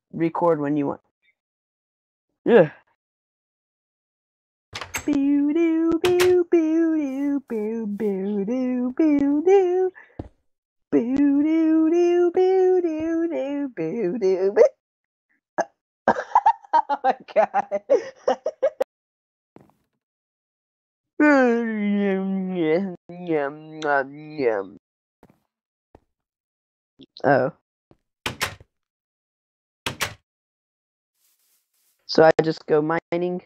record when you want. Yeah. Boo doo boo boo doo boo doo boo doo boo doo doo boo doo doo boo doo boo. Oh my god. Oh. So I just go mining.